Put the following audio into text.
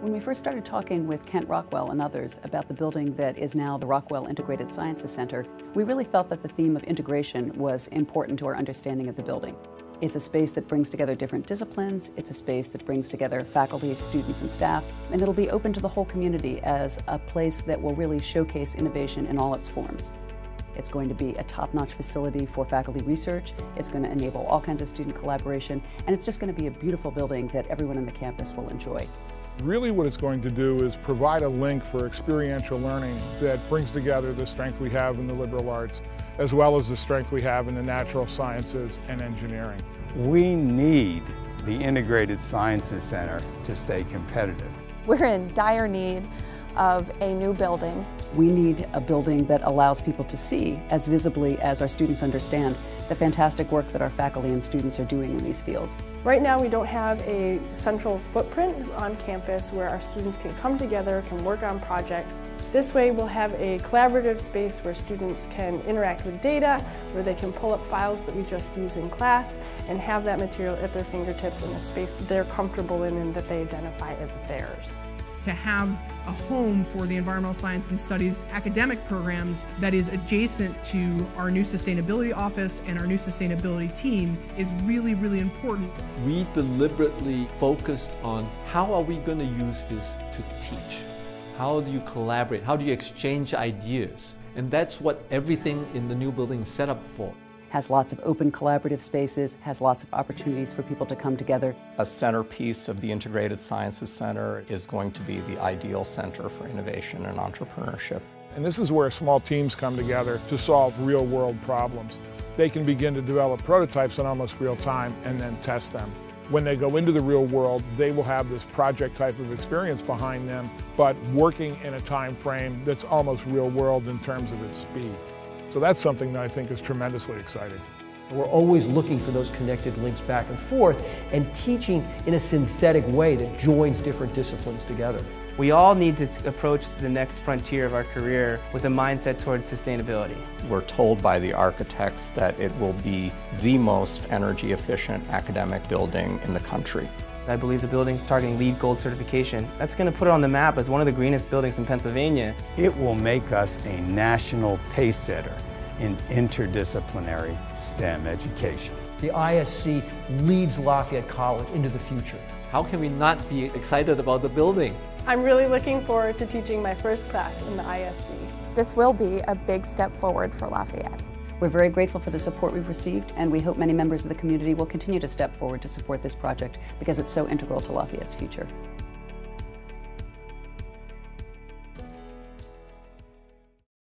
When we first started talking with Kent Rockwell and others about the building that is now the Rockwell Integrated Sciences Center, we really felt that the theme of integration was important to our understanding of the building. It's a space that brings together different disciplines, it's a space that brings together faculty, students, and staff, and it'll be open to the whole community as a place that will really showcase innovation in all its forms. It's going to be a top-notch facility for faculty research, it's going to enable all kinds of student collaboration, and it's just going to be a beautiful building that everyone on the campus will enjoy. Really what it's going to do is provide a link for experiential learning that brings together the strength we have in the liberal arts, as well as the strength we have in the natural sciences and engineering. We need the Integrated Sciences Center to stay competitive. We're in dire need of a new building. We need a building that allows people to see, as visibly as our students understand, the fantastic work that our faculty and students are doing in these fields. Right now we don't have a central footprint on campus where our students can come together, can work on projects. This way we'll have a collaborative space where students can interact with data, where they can pull up files that we just use in class and have that material at their fingertips in a space that they're comfortable in and that they identify as theirs. To have a home for the environmental science and studies academic programs that is adjacent to our new sustainability office and our new sustainability team is really, really important. We deliberately focused on how are we going to use this to teach? How do you collaborate? How do you exchange ideas? And that's what everything in the new building is set up for. Has lots of open collaborative spaces, has lots of opportunities for people to come together. A centerpiece of the Integrated Sciences Center is going to be the ideal center for innovation and entrepreneurship. And this is where small teams come together to solve real-world problems. They can begin to develop prototypes in almost real time and then test them. When they go into the real world, they will have this project type of experience behind them, but working in a time frame that's almost real world in terms of its speed. So that's something that I think is tremendously exciting. We're always looking for those connected links back and forth and teaching in a synthetic way that joins different disciplines together. We all need to approach the next frontier of our career with a mindset towards sustainability. We're told by the architects that it will be the most energy efficient academic building in the country. I believe the building's targeting LEED Gold certification. That's going to put it on the map as one of the greenest buildings in Pennsylvania. It will make us a national pace setter in interdisciplinary STEM education. The ISC leads Lafayette College into the future. How can we not be excited about the building? I'm really looking forward to teaching my first class in the ISC. This will be a big step forward for Lafayette. We're very grateful for the support we've received, and we hope many members of the community will continue to step forward to support this project because it's so integral to Lafayette's future.